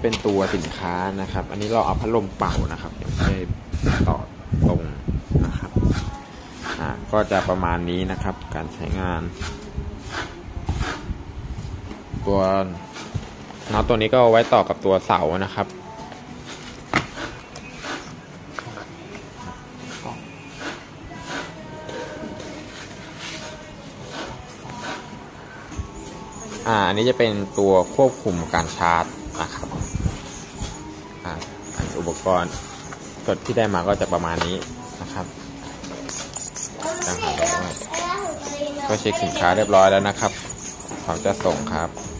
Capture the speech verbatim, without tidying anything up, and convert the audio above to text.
เป็นตัวสินค้านะครับ อันนี้เราเอาพัดลมเป่านะครับไม่ได้ต่อตรงนะครับอ่าก็จะประมาณนี้นะครับการใช้งานตัวน็อตตัวนี้ก็เอาไว้ต่อกับตัวเสานะครับอ่าอันนี้จะเป็นตัวควบคุมการชาร์จนะครับอ่าอุปกรณ์กดที่ได้มาก็จะประมาณนี้นะครับก็เช็คสินค้าเรียบร้อยแล้วนะครับพร้อมจะส่งครับ